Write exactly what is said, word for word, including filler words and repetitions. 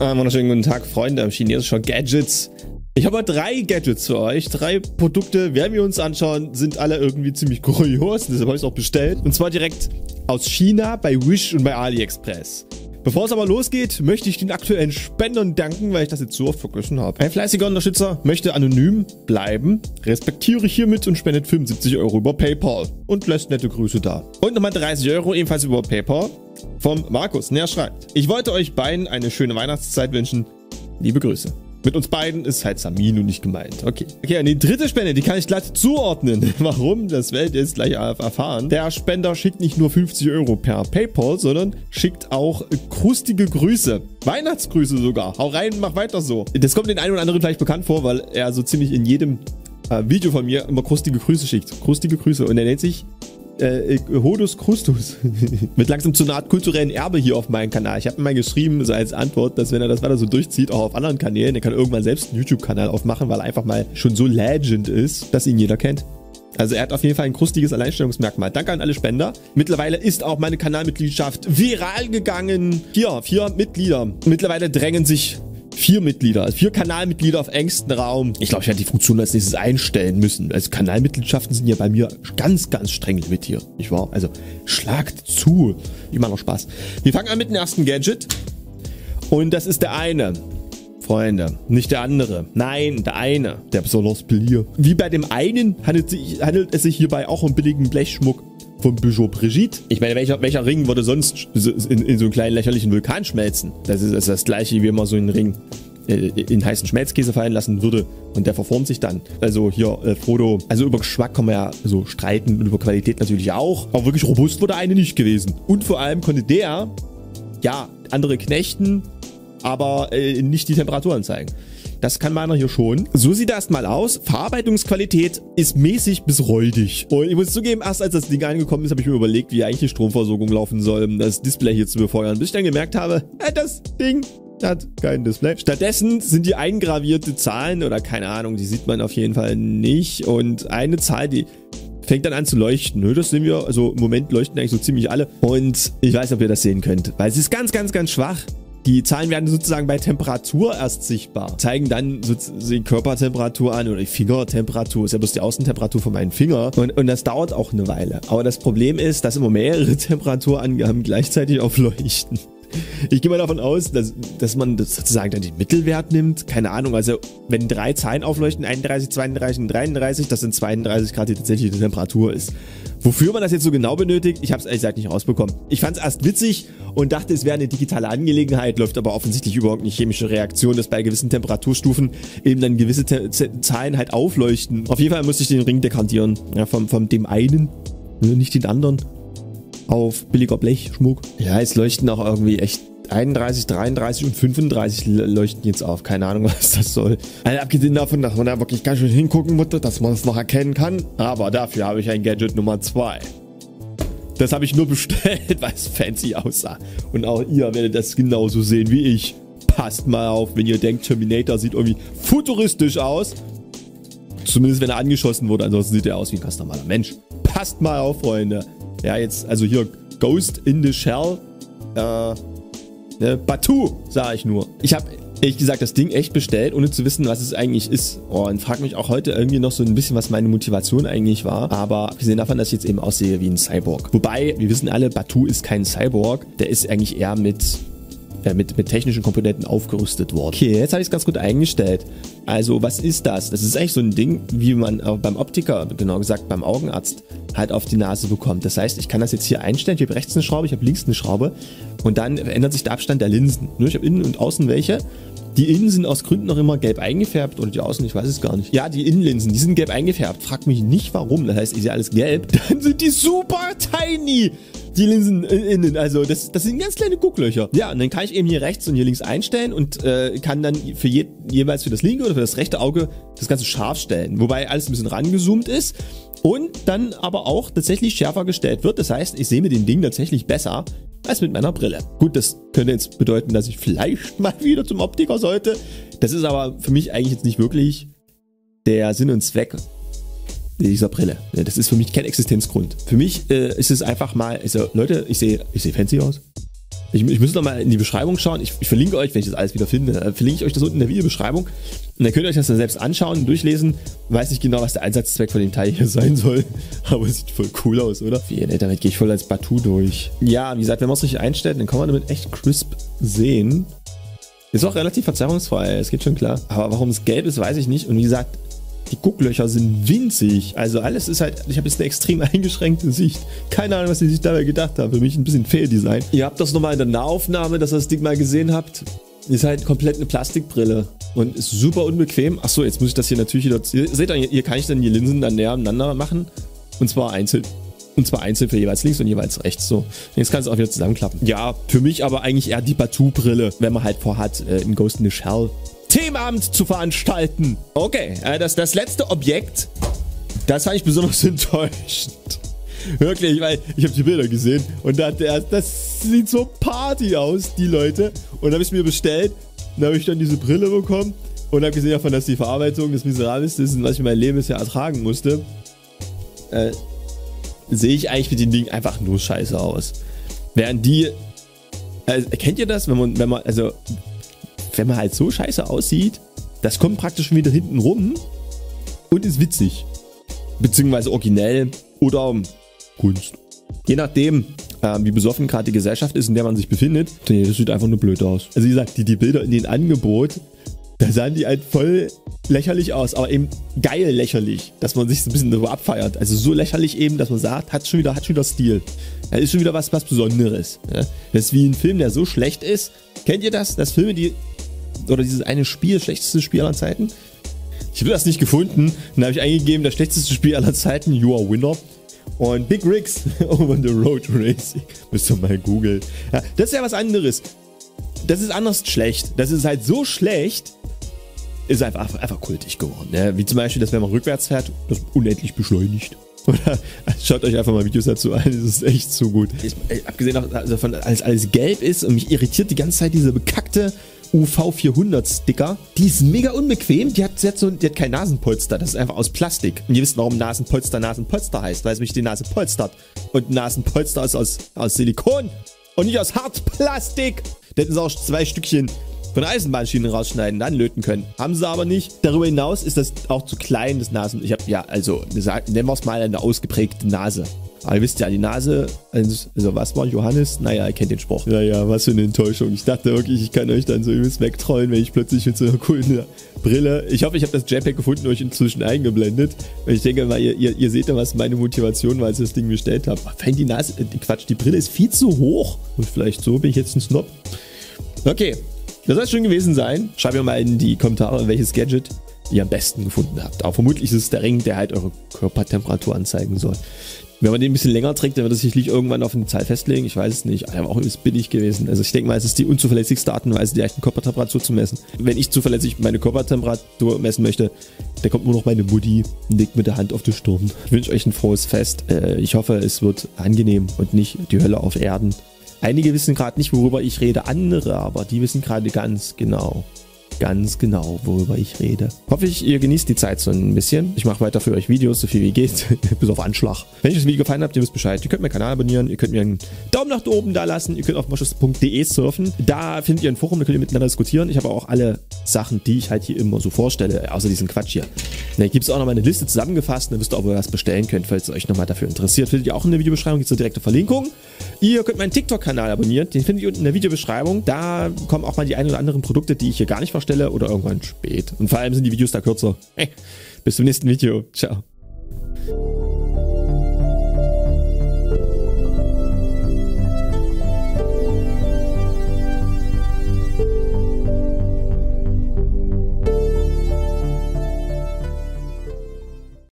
Einen wunderschönen guten Tag, Freunde chinesischer Gadgets. Ich habe drei Gadgets für euch. Drei Produkte, werden wir uns anschauen, sind alle irgendwie ziemlich kurios. Deshalb habe ich es auch bestellt. Und zwar direkt aus China bei Wish und bei AliExpress. Bevor es aber losgeht, möchte ich den aktuellen Spendern danken, weil ich das jetzt so oft vergessen habe. Ein fleißiger Unterstützer möchte anonym bleiben, respektiere ich hiermit und spendet fünfundsiebzig Euro über PayPal und lässt nette Grüße da. Und nochmal dreißig Euro ebenfalls über PayPal vom Markus. Der schreibt: Ich wollte euch beiden eine schöne Weihnachtszeit wünschen. Liebe Grüße. Mit uns beiden ist halt Samino nicht gemeint. Okay. Okay, und die dritte Spende, die kann ich glatt zuordnen. Warum? Das werdet ihr jetzt gleich erfahren. Der Spender schickt nicht nur fünfzig Euro per PayPal, sondern schickt auch krustige Grüße. Weihnachtsgrüße sogar. Hau rein, mach weiter so. Das kommt den einen oder anderen vielleicht bekannt vor, weil er so ziemlich in jedem äh, Video von mir immer krustige Grüße schickt. Krustige Grüße. Und er nennt sich Äh, Hodus Christus. Mit langsam zu einer Art kulturellen Erbe hier auf meinem Kanal. Ich habe ihm mal geschrieben, so als Antwort, dass wenn er das weiter so durchzieht, auch auf anderen Kanälen, er kann irgendwann selbst einen YouTube-Kanal aufmachen, weil er einfach mal schon so Legend ist, dass ihn jeder kennt. Also er hat auf jeden Fall ein krustiges Alleinstellungsmerkmal. Danke an alle Spender. Mittlerweile ist auch meine Kanalmitgliedschaft viral gegangen. Hier, vier Mitglieder. Mittlerweile drängen sich Vier Mitglieder, vier Kanalmitglieder auf engstem Raum. Ich glaube, ich hätte die Funktion als nächstes einstellen müssen. Also Kanalmitgliedschaften sind ja bei mir ganz, ganz streng limitiert. Nicht wahr? Also schlagt zu. Ich mache noch Spaß. Wir fangen an mit dem ersten Gadget. Und das ist der eine. Freunde, nicht der andere. Nein, der eine. Der besonders billige. Wie bei dem einen handelt, sich, handelt es sich hierbei auch um billigen Blechschmuck von Bijou Brigitte. Ich meine, welcher, welcher Ring würde sonst in, in so einen kleinen lächerlichen Vulkan schmelzen? Das ist, das ist das gleiche, wie wenn man so einen Ring in heißen Schmelzkäse fallen lassen würde und der verformt sich dann. Also hier, äh, Frodo, also über Geschmack kann man ja so streiten und über Qualität natürlich auch, aber wirklich robust wurde eine nicht gewesen. Und vor allem konnte der, ja, andere knechten, aber äh, nicht die Temperatur anzeigen. Das kann meiner hier schon. So sieht er erstmal aus. Verarbeitungsqualität ist mäßig bis räudig. Und ich muss zugeben, erst als das Ding angekommen ist, habe ich mir überlegt, wie eigentlich die Stromversorgung laufen soll, um das Display hier zu befeuern. Bis ich dann gemerkt habe, äh, das Ding hat kein Display. Stattdessen sind die eingravierte Zahlen, oder keine Ahnung, die sieht man auf jeden Fall nicht. Und eine Zahl, die fängt dann an zu leuchten. Das sehen wir, also im Moment leuchten eigentlich so ziemlich alle. Und ich weiß nicht, ob ihr das sehen könnt, weil es ist ganz, ganz, ganz schwach. Die Zahlen werden sozusagen bei Temperatur erst sichtbar. Zeigen dann so die Körpertemperatur an oder die Fingertemperatur. Ist ja bloß die Außentemperatur von meinen Fingern. Und, und das dauert auch eine Weile. Aber das Problem ist, dass immer mehrere Temperaturangaben gleichzeitig aufleuchten. Ich gehe mal davon aus, dass, dass man das sozusagen dann den Mittelwert nimmt. Keine Ahnung, also wenn drei Zahlen aufleuchten, einunddreißig, zweiunddreißig und dreiunddreißig, das sind zweiunddreißig Grad die tatsächliche Temperatur ist. Wofür man das jetzt so genau benötigt, ich habe es ehrlich gesagt nicht rausbekommen. Ich fand es erst witzig und dachte, es wäre eine digitale Angelegenheit, läuft aber offensichtlich über irgendeine chemische Reaktion, dass bei gewissen Temperaturstufen eben dann gewisse Te Zahlen halt aufleuchten. Auf jeden Fall musste ich den Ring dekantieren, ja, vom, vom dem einen, nicht den anderen, auf billiger Blechschmuck. Ja, es leuchten auch irgendwie echt einunddreißig, dreiunddreißig und fünfunddreißig leuchten jetzt auf. Keine Ahnung, was das soll. Also abgesehen davon, dass man da wirklich ganz schön hingucken musste, dass man es noch erkennen kann. Aber dafür habe ich ein Gadget Nummer zwei. Das habe ich nur bestellt, weil es fancy aussah. Und auch ihr werdet das genauso sehen wie ich. Passt mal auf, wenn ihr denkt, Terminator sieht irgendwie futuristisch aus. Zumindest wenn er angeschossen wurde. Ansonsten sieht er aus wie ein ganz normaler Mensch. Passt mal auf, Freunde. Ja, jetzt, also hier Ghost in the Shell. Äh, ne, Batuu, sage ich nur. Ich habe, ehrlich gesagt, das Ding echt bestellt, ohne zu wissen, was es eigentlich ist. Oh, und frage mich auch heute irgendwie noch so ein bisschen, was meine Motivation eigentlich war. Aber abgesehen davon, dass ich jetzt eben aussehe wie ein Cyborg. Wobei, wir wissen alle, Batuu ist kein Cyborg. Der ist eigentlich eher mit, äh, mit, mit technischen Komponenten aufgerüstet worden. Okay, jetzt habe ich es ganz gut eingestellt. Also, was ist das? Das ist eigentlich so ein Ding, wie man äh, beim Optiker, genau gesagt beim Augenarzt, halt auf die Nase bekommt. Das heißt, ich kann das jetzt hier einstellen. Ich habe rechts eine Schraube, ich habe links eine Schraube. Und dann verändert sich der Abstand der Linsen. Ich habe innen und außen welche. Die Innen sind aus Gründen noch immer gelb eingefärbt. Oder die Außen, ich weiß es gar nicht. Ja, die Innenlinsen, die sind gelb eingefärbt. Fragt mich nicht warum. Das heißt, ich sehe alles gelb. Dann sind die super tiny. Die Linsen innen, also das, das sind ganz kleine Gucklöcher. Ja, und dann kann ich eben hier rechts und hier links einstellen und äh, kann dann für je, jeweils für das linke oder für das rechte Auge das Ganze scharf stellen. Wobei alles ein bisschen rangezoomt ist und dann aber auch tatsächlich schärfer gestellt wird. Das heißt, ich sehe mit dem Ding tatsächlich besser als mit meiner Brille. Gut, das könnte jetzt bedeuten, dass ich vielleicht mal wieder zum Optiker sollte. Das ist aber für mich eigentlich jetzt nicht wirklich der Sinn und Zweck dieser Brille. Das ist für mich kein Existenzgrund. Für mich äh, ist es einfach mal, also Leute, ich sehe ich sehe fancy aus. Ich, ich müsste noch mal in die Beschreibung schauen. Ich, ich verlinke euch, wenn ich das alles wieder finde, äh, verlinke ich euch das unten in der Videobeschreibung. Und dann könnt ihr euch das dann selbst anschauen und durchlesen. Weiß nicht genau, was der Einsatzzweck von dem Teil hier sein soll. Aber es sieht voll cool aus, oder? Wie, ne, damit gehe ich voll als Batu durch. Ja, wie gesagt, wenn man es richtig einstellt, dann kann man damit echt crisp sehen. Ist auch relativ verzerrungsfrei, es geht schon klar. Aber warum es gelb ist, weiß ich nicht. Und wie gesagt, die Gucklöcher sind winzig. Also alles ist halt, ich habe jetzt eine extrem eingeschränkte Sicht. Keine Ahnung, was sie sich dabei gedacht haben. Für mich ein bisschen Fehldesign. Ihr habt das nochmal in der Nahaufnahme, dass ihr das Ding mal gesehen habt. Ist halt komplett eine Plastikbrille. Und ist super unbequem. Achso, jetzt muss ich das hier natürlich wieder... Ihr seht ihr, hier kann ich dann die Linsen dann näher aneinander machen. Und zwar einzeln. Und zwar einzeln für jeweils links und jeweils rechts. So. Jetzt kann es auch wieder zusammenklappen. Ja, für mich aber eigentlich eher die Batu-Brille, wenn man halt vorhat, äh, im Ghost in the Shell Themenabend zu veranstalten. Okay, äh, das, das letzte Objekt, das fand ich besonders enttäuschend. Wirklich, weil ich habe die Bilder gesehen und dachte erst, das sieht so Party aus, die Leute. Und dann habe ich es mir bestellt, dann habe ich dann diese Brille bekommen und habe gesehen davon, dass die Verarbeitung des Miserables ist, was ich in meinem Leben bisher ertragen musste. Äh, sehe ich eigentlich mit den Dingen einfach nur scheiße aus. Während die, äh, kennt ihr das, wenn man, wenn man, also wenn man halt so scheiße aussieht, das kommt praktisch schon wieder hinten rum und ist witzig. Beziehungsweise originell oder Kunst. Je nachdem, äh, wie besoffen gerade die Gesellschaft ist, in der man sich befindet. Nee, das sieht einfach nur blöd aus. Also wie gesagt, die, die Bilder in den Angebot, da sahen die halt voll lächerlich aus, aber eben geil lächerlich, dass man sich so ein bisschen darüber abfeiert. Also so lächerlich eben, dass man sagt, hat schon wieder, hat schon wieder Stil. Das ist schon wieder was, was Besonderes. Ja? Das ist wie ein Film, der so schlecht ist. Kennt ihr das? Das Filme, die, oder dieses eine Spiel, schlechteste Spiel aller Zeiten? Ich habe das nicht gefunden. Dann habe ich eingegeben, das schlechteste Spiel aller Zeiten, You Are Winner. Und Big Rigs Over the Road Racing. Müsst ihr mal googeln. Ja, das ist ja was anderes. Das ist anders schlecht. Das ist halt so schlecht, ist einfach, einfach kultig geworden. Ja, wie zum Beispiel, dass wenn man rückwärts fährt, das unendlich beschleunigt. Oder schaut euch einfach mal Videos dazu an, das ist echt so gut. Ich, abgesehen davon, als alles gelb ist und mich irritiert die ganze Zeit diese bekackte U V vierhundert Sticker. Die ist mega unbequem, die hat, die hat, so, die hat kein Nasenpolster, das ist einfach aus Plastik. Und ihr wisst, warum Nasenpolster Nasenpolster heißt, weil es mich die Nase polstert. Und Nasenpolster ist aus, aus Silikon und nicht aus Hartplastik. Da hätten sie auch zwei Stückchen von Eisenbahnschienen rausschneiden, dann löten können. Haben sie aber nicht. Darüber hinaus ist das auch zu klein, das Nasen. Ich habe ja, also, nennen wir es mal eine ausgeprägte Nase. Aber ihr wisst ja, die Nase, also was war Johannes? Naja, ihr kennt den Spruch. Naja, was für eine Enttäuschung. Ich dachte wirklich, ich kann euch dann so übelst wegtrollen, wenn ich plötzlich mit so einer coolen Brille... Ich hoffe, ich habe das JPEG gefunden und euch inzwischen eingeblendet. Und ich denke mal, ihr, ihr, ihr seht ja, was meine Motivation war, als ich das Ding bestellt habe. Aber die Nase, die Quatsch, die Brille ist viel zu hoch. Und vielleicht so bin ich jetzt ein Snob. Okay, das soll es schon gewesen sein. Schreibt mir mal in die Kommentare, welches Gadget ihr am besten gefunden habt. Aber vermutlich ist es der Ring, der halt eure Körpertemperatur anzeigen soll. Wenn man den ein bisschen länger trägt, dann wird es sicherlich irgendwann auf eine Zahl festlegen. Ich weiß es nicht. Aber auch ist billig gewesen. Also ich denke mal, es ist die unzuverlässigste Art und Weise, die echte Körpertemperatur zu messen. Wenn ich zuverlässig meine Körpertemperatur messen möchte, dann kommt nur noch meine Mutti und legt mit der Hand auf die Stirn. Ich wünsche euch ein frohes Fest. Ich hoffe, es wird angenehm und nicht die Hölle auf Erden. Einige wissen gerade nicht, worüber ich rede. Andere aber, die wissen gerade ganz genau. Ganz genau, worüber ich rede. Hoffe ich, ihr genießt die Zeit so ein bisschen. Ich mache weiter für euch Videos, so viel wie geht. Bis auf Anschlag. Wenn euch das Video gefallen hat, ihr wisst Bescheid. Ihr könnt meinen Kanal abonnieren. Ihr könnt mir einen Daumen nach oben da lassen. Ihr könnt auf moschus punkt de surfen. Da findet ihr ein Forum, da könnt ihr miteinander diskutieren. Ich habe auch alle Sachen, die ich halt hier immer so vorstelle, außer diesen Quatsch hier. Da gibt es auch noch mal eine Liste zusammengefasst. Da wisst ihr auch, wo ihr was bestellen könnt, falls ihr euch nochmal dafür interessiert. Findet ihr auch in der Videobeschreibung. Gibt es eine direkte Verlinkung. Ihr könnt meinen TikTok-Kanal abonnieren. Den findet ihr unten in der Videobeschreibung. Da kommen auch mal die ein oder anderen Produkte, die ich hier gar nicht vorstelle oder irgendwann spät. Und vor allem sind die Videos da kürzer. Hey, bis zum nächsten Video. Ciao.